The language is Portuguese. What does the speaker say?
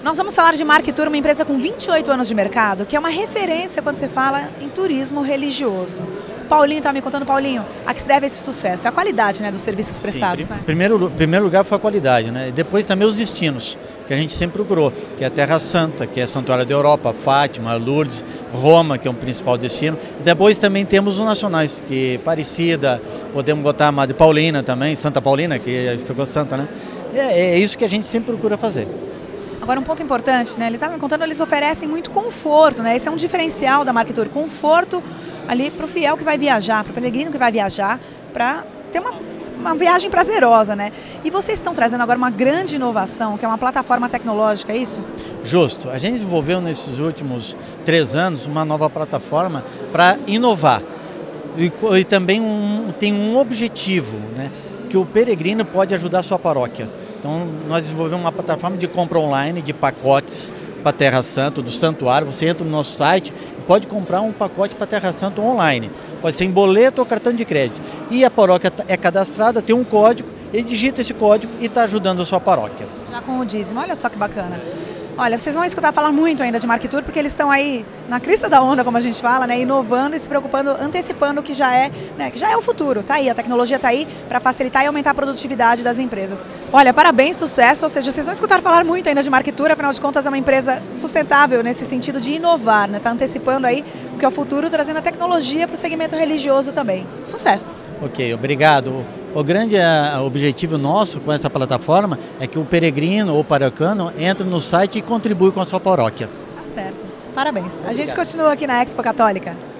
Nós vamos falar de Marketour, uma empresa com 28 anos de mercado, que é uma referência quando você fala em turismo religioso. Paulinho estava me contando, Paulinho, a que se deve esse sucesso? É a qualidade, né, dos serviços prestados. Sim, primeiro lugar foi a qualidade, né? Depois também os destinos, que a gente sempre procurou, que é a Terra Santa, que é Santuário da Europa, Fátima, Lourdes, Roma, que é um principal destino. E depois também temos os nacionais, que é Aparecida, podemos botar a Madre Paulina também, Santa Paulina, que ficou santa, né? É isso que a gente sempre procura fazer. Agora, um ponto importante, né? Eles estavam me contando, eles oferecem muito conforto, né? Esse é um diferencial da Marketour, conforto ali para o fiel que vai viajar, para o peregrino que vai viajar, para ter uma viagem prazerosa, né? E vocês estão trazendo agora uma grande inovação, que é uma plataforma tecnológica, é isso? Justo. A gente desenvolveu nesses últimos 3 anos uma nova plataforma para inovar. E também tem um objetivo, né? Que o peregrino pode ajudar a sua paróquia. Então, nós desenvolvemos uma plataforma de compra online de pacotes para Terra Santa, do santuário. Você entra no nosso site e pode comprar um pacote para Terra Santa online. Pode ser em boleto ou cartão de crédito. E a paróquia é cadastrada, tem um código, ele digita esse código e está ajudando a sua paróquia. Já com o dízimo, olha só que bacana. Olha, vocês vão escutar falar muito ainda de Marketour, porque eles estão aí na crista da onda, como a gente fala, né, inovando e se preocupando, antecipando o que já é, né, que já é o futuro. Tá aí, a tecnologia está aí para facilitar e aumentar a produtividade das empresas. Olha, parabéns, sucesso, ou seja, vocês vão escutar falar muito ainda de Marketour, afinal de contas é uma empresa sustentável nesse sentido de inovar, né, tá antecipando aí o que é o futuro, trazendo a tecnologia para o segmento religioso também. Sucesso! Ok, obrigado. O grande objetivo nosso com essa plataforma é que o peregrino ou paroquiano entre no site e contribui com a sua paróquia. Tá certo. Parabéns. Obrigado. A gente continua aqui na Expo Católica.